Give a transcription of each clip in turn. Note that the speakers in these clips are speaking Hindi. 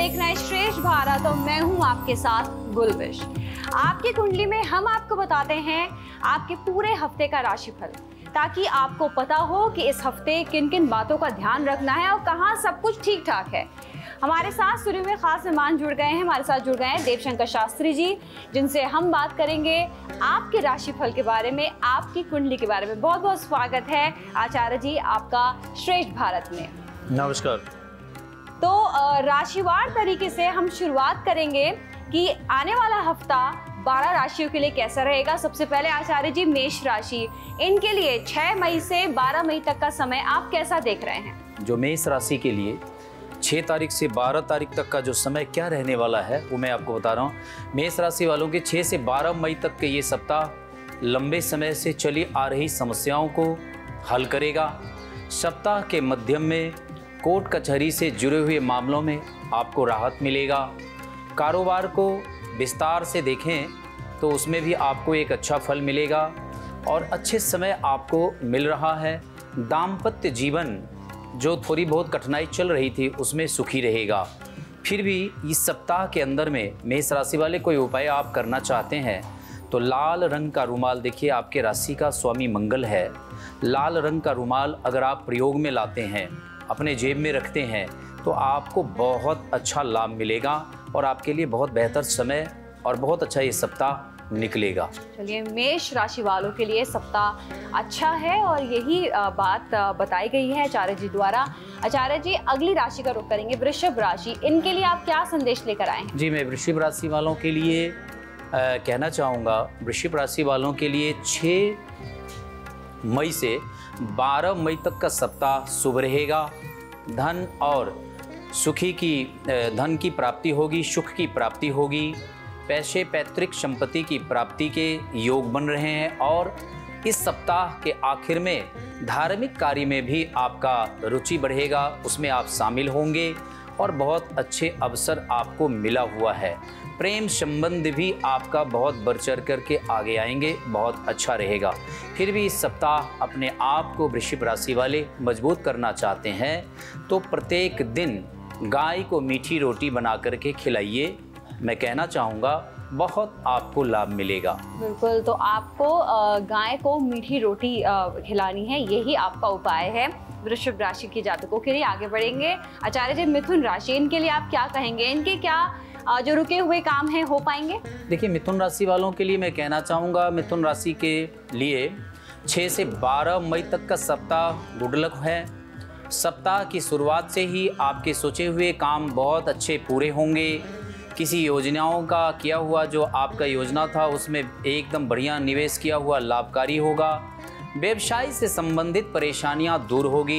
देख रहे हैं श्रेष्ठ भारत और मैं हूं आपके साथ गुलबिश। आपकी कुंडली में हम आपको बताते हैं आपके पूरे हफ्ते का राशिफल, ताकि आपको पता हो कि इस हफ्ते किन किन बातों का ध्यान रखना है और कहाँ सब कुछ ठीक ठाक है। हमारे साथ स्टूडियो में खास मेहमान जुड़ गए हैं। हमारे साथ जुड़ गए हैं देवशंकर शास्त्री जी, जिनसे हम बात करेंगे आपके राशिफल के बारे में, आपकी कुंडली के बारे में। बहुत बहुत स्वागत है आचार्य जी आपका श्रेष्ठ भारत में। नमस्कार। तो राशिवार तरीके से हम शुरुआत करेंगे कि आने वाला हफ्ता 12 राशियों के लिए कैसा रहेगा। सबसे पहले आचार्य जी, मेष राशि, इनके लिए 6 मई से 12 मई तक का समय आप कैसा देख रहे हैं? जो मेष राशि के लिए 6 तारीख से 12 तारीख तक का जो समय क्या रहने वाला है वो मैं आपको बता रहा हूँ। मेष राशि वालों के 6 से 12 मई तक के ये सप्ताह लंबे समय से चली आ रही समस्याओं को हल करेगा। सप्ताह के मध्यम में कोर्ट कचहरी से जुड़े हुए मामलों में आपको राहत मिलेगा। कारोबार को विस्तार से देखें तो उसमें भी आपको एक अच्छा फल मिलेगा और अच्छे समय आपको मिल रहा है। दाम्पत्य जीवन जो थोड़ी बहुत कठिनाई चल रही थी उसमें सुखी रहेगा। फिर भी इस सप्ताह के अंदर में मेष राशि वाले कोई उपाय आप करना चाहते हैं तो लाल रंग का रुमाल, देखिए आपके राशि का स्वामी मंगल है। लाल रंग का रुमाल अगर आप प्रयोग में लाते हैं, अपने जेब में रखते हैं, तो आपको बहुत अच्छा लाभ मिलेगा और आपके लिए बहुत बेहतर समय और बहुत अच्छा ये सप्ताह निकलेगा। चलिए, मेष राशि वालों के लिए सप्ताह अच्छा है और यही बात बताई गई है आचार्य जी द्वारा। आचार्य जी, अगली राशि का रुख करेंगे, वृषभ राशि, इनके लिए आप क्या संदेश लेकर आए हैं? जी, मैं वृषभ राशि वालों के लिए कहना चाहूँगा, वृषभ राशि वालों के लिए 6 मई से 12 मई तक का सप्ताह शुभ रहेगा। धन और धन की प्राप्ति होगी, सुख की प्राप्ति होगी, पैसे पैतृक संपत्ति की प्राप्ति के योग बन रहे हैं और इस सप्ताह के आखिर में धार्मिक कार्य में भी आपका रुचि बढ़ेगा, उसमें आप शामिल होंगे और बहुत अच्छे अवसर आपको मिला हुआ है। प्रेम संबंध भी आपका बहुत बढ़ चढ़ करके आगे आएंगे, बहुत अच्छा रहेगा। फिर भी इस सप्ताह अपने आप को वृषभ राशि वाले मजबूत करना चाहते हैं तो प्रत्येक दिन गाय को मीठी रोटी बना करके खिलाइए। मैं कहना चाहूँगा बहुत आपको लाभ मिलेगा। बिल्कुल, तो आपको गाय को मीठी रोटी खिलानी है, यही आपका उपाय है वृषभ राशि के जातकों के लिए। आगे बढ़ेंगे आचार्य जी, मिथुन राशि, इनके लिए आप क्या कहेंगे? इनके क्या जो रुके हुए काम हैं हो पाएंगे? देखिए, मिथुन राशि वालों के लिए मैं कहना चाहूँगा, मिथुन राशि के लिए 6 से 12 मई तक का सप्ताह गुड लक है। सप्ताह की शुरुआत से ही आपके सोचे हुए काम बहुत अच्छे पूरे होंगे। किसी योजनाओं का किया हुआ जो आपका योजना था उसमें एकदम बढ़िया निवेश किया हुआ लाभकारी होगा। व्यवसाय से संबंधित परेशानियां दूर होगी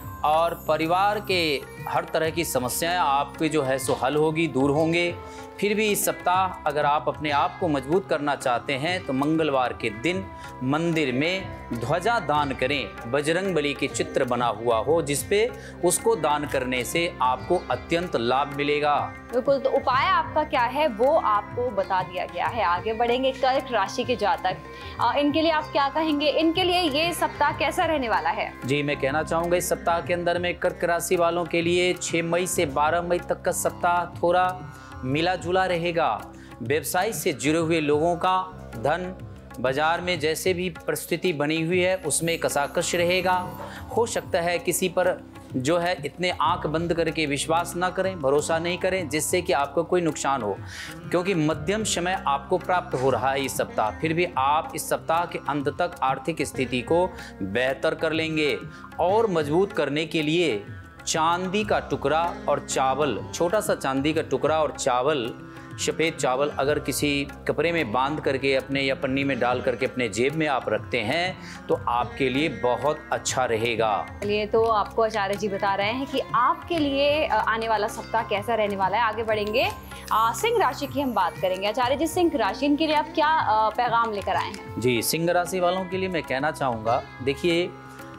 और परिवार के हर तरह की समस्याएं आपके जो है सो हल होगी, दूर होंगे। फिर भी इस सप्ताह अगर आप अपने आप को मजबूत करना चाहते हैं तो मंगलवार के दिन मंदिर में ध्वजा दान करें। बजरंगबली के चित्र बना हुआ हो जिस पे उसको दान करने से आपको अत्यंत लाभ मिलेगा। बिल्कुल, तो उपाय आपका क्या है वो आपको बता दिया गया है। आगे बढ़ेंगे कर्क राशि के जातक, इनके लिए आप क्या कहेंगे? इनके लिए ये सप्ताह कैसा रहने वाला है? जी, मैं कहना चाहूँगा इस सप्ताह के अंदर में कर्क राशि वालों के लिए 6 मई से 12 मई तक का सप्ताह थोड़ा मिला जुला रहेगा। व्यवसाय से जुड़े हुए लोगों का धन बाजार में जैसे भी परिस्थिति बनी हुई है उसमें कसाकश रहेगा। हो सकता है किसी पर जो है इतने आंख बंद करके विश्वास ना करें, भरोसा नहीं करें जिससे कि आपको कोई नुकसान हो, क्योंकि मध्यम समय आपको प्राप्त हो रहा है इस सप्ताह। फिर भी आप इस सप्ताह के अंत तक आर्थिक स्थिति को बेहतर कर लेंगे और मजबूत करने के लिए चांदी का टुकड़ा और चावल, छोटा सा चांदी का टुकड़ा और चावल, सफ़ेद चावल अगर किसी कपड़े में बांध करके अपने या पन्नी में डाल करके अपने जेब में आप रखते हैं तो आपके लिए बहुत अच्छा रहेगा। चलिए, तो आपको आचार्य जी बता रहे हैं कि आपके लिए आने वाला सप्ताह कैसा रहने वाला है। आगे बढ़ेंगे, सिंह राशि की हम बात करेंगे। आचार्य जी, सिंह राशि, इनके लिए आप क्या पैगाम लेकर आए हैं? जी, सिंह राशि वालों के लिए मैं कहना चाहूँगा, देखिए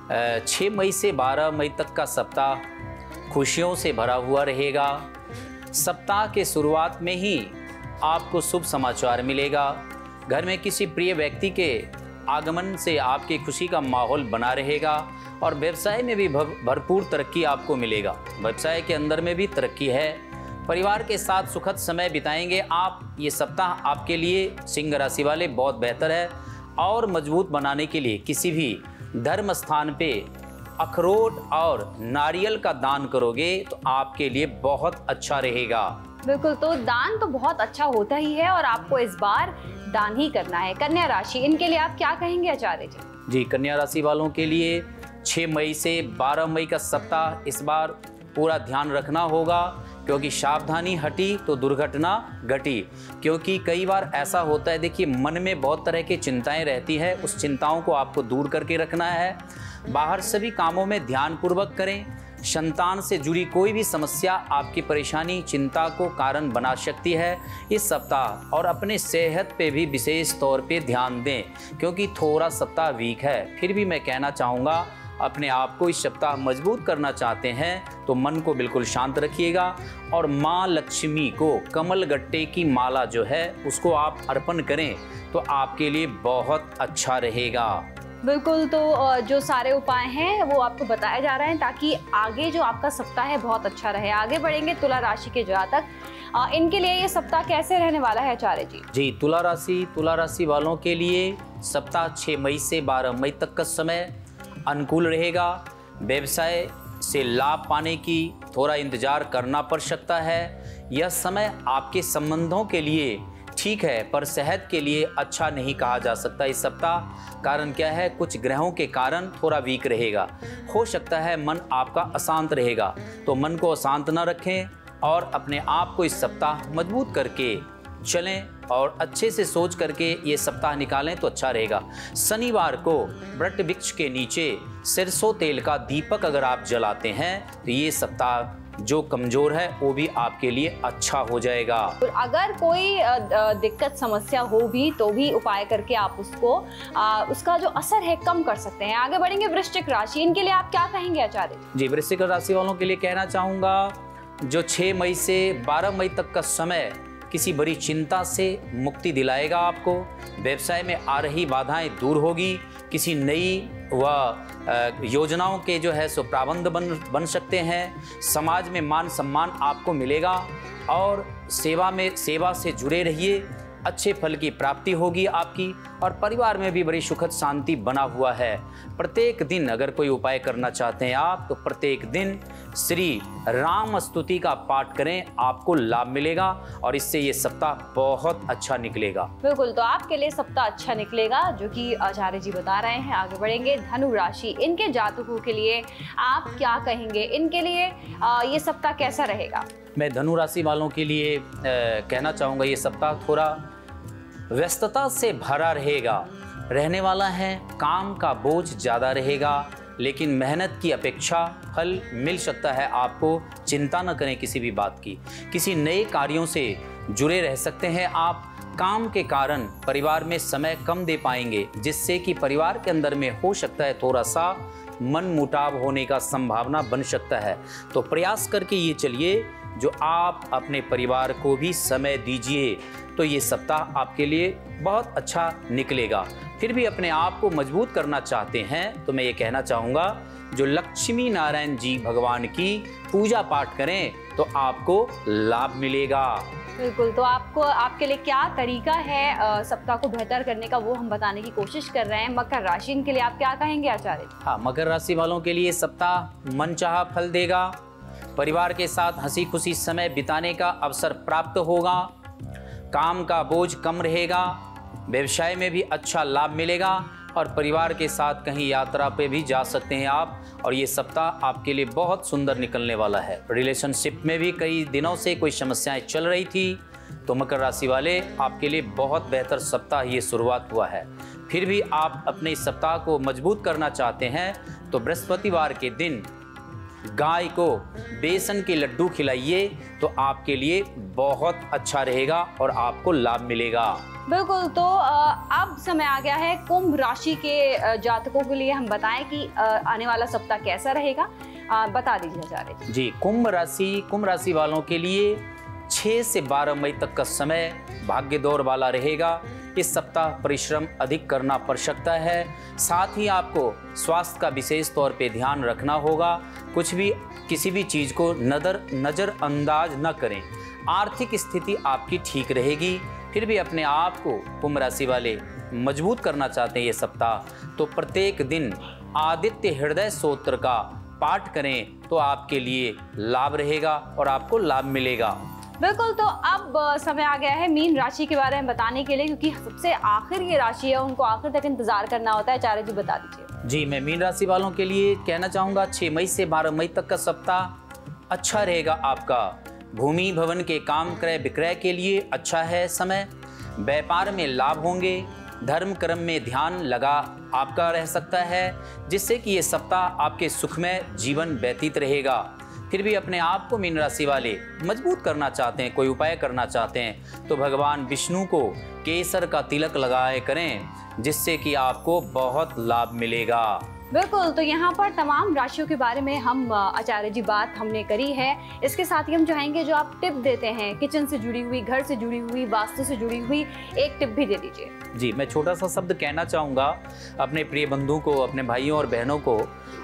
6 मई से 12 मई तक का सप्ताह खुशियों से भरा हुआ रहेगा। सप्ताह के शुरुआत में ही आपको शुभ समाचार मिलेगा। घर में किसी प्रिय व्यक्ति के आगमन से आपकी खुशी का माहौल बना रहेगा और व्यवसाय में भी भरपूर तरक्की आपको मिलेगा। व्यवसाय के अंदर में भी तरक्की है। परिवार के साथ सुखद समय बिताएंगे आप। ये सप्ताह आपके लिए सिंह राशि वाले बहुत बेहतर है। और मजबूत बनाने के लिए किसी भी धर्म स्थान पे अखरोट और नारियल का दान करोगे तो आपके लिए बहुत अच्छा रहेगा। बिल्कुल, तो दान तो बहुत अच्छा होता ही है और आपको इस बार दान ही करना है। कन्या राशि, इनके लिए आप क्या कहेंगे आचार्य जी? जी, कन्या राशि वालों के लिए 6 मई से 12 मई का सप्ताह इस बार पूरा ध्यान रखना होगा, क्योंकि सावधानी हटी तो दुर्घटना घटी। क्योंकि कई बार ऐसा होता है, देखिए मन में बहुत तरह की चिंताएं रहती है, उस चिंताओं को आपको दूर करके रखना है। बाहर सभी कामों में ध्यानपूर्वक करें। संतान से जुड़ी कोई भी समस्या आपकी परेशानी चिंता को कारण बना सकती है इस सप्ताह। और अपने सेहत पे भी विशेष तौर पे ध्यान दें, क्योंकि थोड़ा सप्ताह वीक है। फिर भी मैं कहना चाहूँगा, अपने आप को इस सप्ताह मजबूत करना चाहते हैं तो मन को बिल्कुल शांत रखिएगा और माँ लक्ष्मी को कमल गट्टे की माला जो है उसको आप अर्पण करें तो आपके लिए बहुत अच्छा रहेगा। बिल्कुल, तो जो सारे उपाय हैं वो आपको बताए जा रहे हैं ताकि आगे जो आपका सप्ताह है बहुत अच्छा रहे। आगे बढ़ेंगे तुला राशि के जातक, इनके लिए ये सप्ताह कैसे रहने वाला है आचार्य जी? जी, तुला राशि वालों के लिए सप्ताह 6 मई से 12 मई तक का समय अनुकूल रहेगा। व्यवसाय से लाभ पाने की थोड़ा इंतजार करना पड़ सकता है। यह समय आपके संबंधों के लिए ठीक है, पर सेहत के लिए अच्छा नहीं कहा जा सकता इस सप्ताह। कारण क्या है, कुछ ग्रहों के कारण थोड़ा वीक रहेगा। हो सकता है मन आपका अशांत रहेगा, तो मन को अशांत न रखें और अपने आप को इस सप्ताह मजबूत करके चलें और अच्छे से सोच करके ये सप्ताह निकालें तो अच्छा रहेगा। शनिवार को वट वृक्ष के नीचे सरसों तेल का दीपक अगर आप जलाते हैं तो ये सप्ताह जो कमजोर है वो भी आपके लिए अच्छा हो जाएगा। अगर कोई दिक्कत समस्या हो भी तो भी उपाय करके आप उसको उसका जो असर है कम कर सकते हैं। आगे बढ़ेंगे वृश्चिक राशि, इनके लिए आप क्या कहेंगे आचार्य? जी, वृश्चिक राशि वालों के लिए कहना चाहूँगा, जो 6 मई से 12 मई तक का समय किसी बड़ी चिंता से मुक्ति दिलाएगा आपको। व्यवसाय में आ रही बाधाएं दूर होगी। किसी नई व योजनाओं के जो है सो प्राबंध बन सकते हैं। समाज में मान सम्मान आपको मिलेगा और सेवा से जुड़े रहिए। अच्छे फल की प्राप्ति होगी आपकी और परिवार में भी बड़ी सुखद शांति बना हुआ है। प्रत्येक दिन अगर कोई उपाय करना चाहते हैं आप तो प्रत्येक दिन श्री राम स्तुति का पाठ करें, आपको लाभ मिलेगा और इससे ये सप्ताह बहुत अच्छा निकलेगा। बिल्कुल, तो आपके लिए सप्ताह अच्छा निकलेगा जो कि आचार्य जी बता रहे हैं। आगे बढ़ेंगे धनु राशि, इनके जातकों के लिए आप क्या कहेंगे? इनके लिए ये सप्ताह कैसा रहेगा? मैं धनु राशि वालों के लिए कहना चाहूँगा, ये सप्ताह थोड़ा व्यस्तता से भरा रहने वाला है। काम का बोझ ज़्यादा रहेगा, लेकिन मेहनत की अपेक्षा फल मिल सकता है आपको। चिंता न करें किसी भी बात की। किसी नए कार्यों से जुड़े रह सकते हैं आप। काम के कारण परिवार में समय कम दे पाएंगे, जिससे कि परिवार के अंदर में हो सकता है थोड़ा सा मन मुटाव होने का संभावना बन सकता है। तो प्रयास करके ये चलिए जो आप अपने परिवार को भी समय दीजिए तो ये सप्ताह आपके लिए बहुत अच्छा निकलेगा। फिर भी अपने आप को मजबूत करना चाहते हैं तो मैं ये कहना चाहूँगा, जो लक्ष्मी नारायण जी भगवान की पूजा पाठ करें तो आपको लाभ मिलेगा। बिल्कुल, तो आपके लिए क्या तरीका है सप्ताह को बेहतर करने का, वो हम बताने की कोशिश कर रहे हैं। मकर राशि, इनके लिए आप क्या कहेंगे आचार्य? हाँ, मकर राशि वालों के लिए सप्ताह मनचाहा फल देगा। परिवार के साथ हंसी खुशी समय बिताने का अवसर प्राप्त होगा। काम का बोझ कम रहेगा। व्यवसाय में भी अच्छा लाभ मिलेगा और परिवार के साथ कहीं यात्रा पे भी जा सकते हैं आप। और ये सप्ताह आपके लिए बहुत सुंदर निकलने वाला है। रिलेशनशिप में भी कई दिनों से कोई समस्याएं चल रही थी तो मकर राशि वाले आपके लिए बहुत बेहतर सप्ताह ये शुरुआत हुआ है। फिर भी आप अपने इस सप्ताह को मजबूत करना चाहते हैं तो बृहस्पतिवार के दिन गाय को बेसन के लड्डू खिलाइए तो आपके लिए बहुत अच्छा रहेगा और आपको लाभ मिलेगा। बिल्कुल, तो अब समय आ गया है कुंभ राशि के जातकों के लिए हम बताएं कि आने वाला सप्ताह कैसा रहेगा। बता दीजिए आचार्य जी। कुंभ राशि वालों के लिए 6 से 12 मई तक का समय भाग्य दौर वाला रहेगा। इस सप्ताह परिश्रम अधिक करना पड़ सकता है। साथ ही आपको स्वास्थ्य का विशेष तौर पे ध्यान रखना होगा। किसी भी चीज़ को नज़रअंदाज न करें। आर्थिक स्थिति आपकी ठीक रहेगी। फिर भी अपने आप को कुंभ राशि वाले मजबूत करना चाहते हैं ये सप्ताह, तो प्रत्येक दिन आदित्य हृदय स्तोत्र का पाठ करें तो आपके लिए लाभ रहेगा और आपको लाभ मिलेगा। बिल्कुल, तो अब समय आ गया है मीन राशि के बारे में बताने के लिए, क्योंकि सबसे आखिर ये राशि है, उनको आखिर तक इंतजार करना होता है। आचार्य जी बता दीजिए। जी, मैं मीन राशि वालों के लिए कहना चाहूँगा 6 मई से 12 मई तक का सप्ताह अच्छा रहेगा आपका। भूमि भवन के काम क्रय विक्रय के लिए अच्छा है समय। व्यापार में लाभ होंगे। धर्म कर्म में ध्यान लगा आपका रह सकता है, जिससे कि ये सप्ताह आपके सुखमय जीवन व्यतीत रहेगा। फिर भी अपने आप को मीन राशि वाले मजबूत करना चाहते हैं, कोई उपाय करना चाहते हैं, तो भगवान विष्णु को केसर का तिलक लगाए करें, जिससे कि आपको बहुत लाभ मिलेगा। बिल्कुल, तो यहाँ पर तमाम राशियों के बारे में हम आचार्य जी बात हमने करी है। इसके साथ ही हम चाहेंगे जो आप टिप देते हैं किचन से जुड़ी हुई, घर से जुड़ी हुई, वास्तु से जुड़ी हुई, एक टिप भी दे दीजिए। जी, मैं छोटा सा शब्द कहना चाहूँगा अपने प्रिय बंधु को, अपने भाइयों और बहनों को,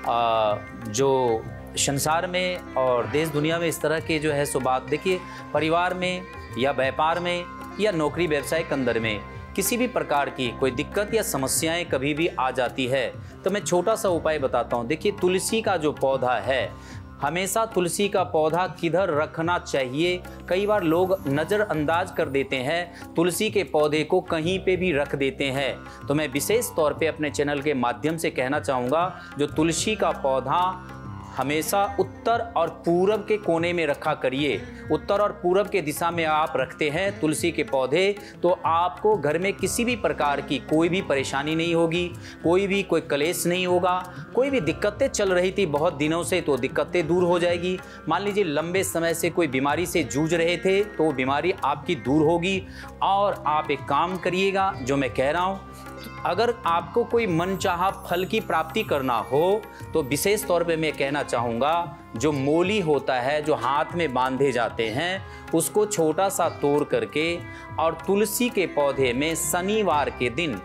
जो संसार में और देश दुनिया में इस तरह के जो है सो बात, देखिए परिवार में या व्यापार में या नौकरी व्यवसाय के अंदर में किसी भी प्रकार की कोई दिक्कत या समस्याएं कभी भी आ जाती है, तो मैं छोटा सा उपाय बताता हूं। देखिए, तुलसी का जो पौधा है, हमेशा तुलसी का पौधा किधर रखना चाहिए, कई बार लोग नज़रअंदाज कर देते हैं, तुलसी के पौधे को कहीं पे भी रख देते हैं। तो मैं विशेष तौर पे अपने चैनल के माध्यम से कहना चाहूँगा, जो तुलसी का पौधा हमेशा उत्तर और पूरब के कोने में रखा करिए। उत्तर और पूरब के दिशा में आप रखते हैं तुलसी के पौधे, तो आपको घर में किसी भी प्रकार की कोई भी परेशानी नहीं होगी, कोई कलेश नहीं होगा। कोई भी दिक्कतें चल रही थी बहुत दिनों से, तो दिक्कतें दूर हो जाएगी। मान लीजिए लंबे समय से कोई बीमारी से जूझ रहे थे, तो बीमारी आपकी दूर होगी। और आप एक काम करिएगा, जो मैं कह रहा हूँ, अगर आपको कोई मनचाहा फल की प्राप्ति करना हो, तो विशेष तौर पे मैं कहना चाहूँगा, जो मोली होता है, जो हाथ में बांधे जाते हैं, उसको छोटा सा तोड़ करके और तुलसी के पौधे में शनिवार के दिन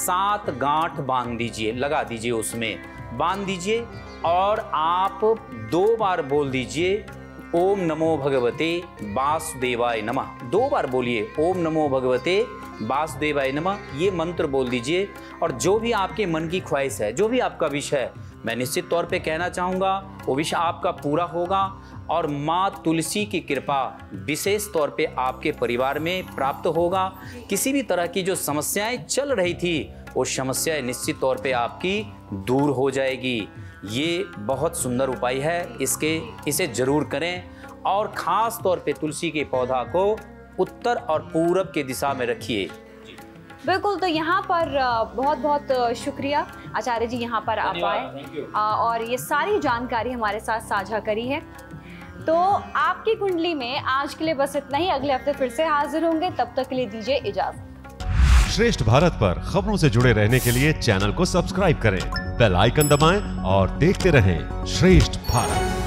7 गांठ बांध दीजिए, लगा दीजिए, उसमें बांध दीजिए और आप 2 बार बोल दीजिए, ओम नमो भगवते वासुदेवाय नमः। 2 बार बोलिए, ओम नमो भगवते वासुदेवाय नमः, ये मंत्र बोल दीजिए। और जो भी आपके मन की ख्वाहिश है, जो भी आपका विषय है, मैं निश्चित तौर पे कहना चाहूँगा वो विषय आपका पूरा होगा। और माँ तुलसी की कृपा विशेष तौर पे आपके परिवार में प्राप्त होगा। किसी भी तरह की जो समस्याएं चल रही थी, वो समस्याएं निश्चित तौर पे आपकी दूर हो जाएगी। ये बहुत सुंदर उपाय है, इसे जरूर करें। और ख़ास तौर पे तुलसी के पौधा को उत्तर और पूरब के दिशा में रखिए। बिल्कुल, तो यहाँ पर बहुत बहुत शुक्रिया आचार्य जी, यहाँ पर आप आए और ये सारी जानकारी हमारे साथ साझा करी है। तो आपकी कुंडली में आज के लिए बस इतना ही। अगले हफ्ते फिर से हाजिर होंगे, तब तक के लिए दीजिए इजाजत। श्रेष्ठ भारत पर खबरों से जुड़े रहने के लिए चैनल को सब्सक्राइब करें, बेल आइकन दबाएं और देखते रहें श्रेष्ठ भारत।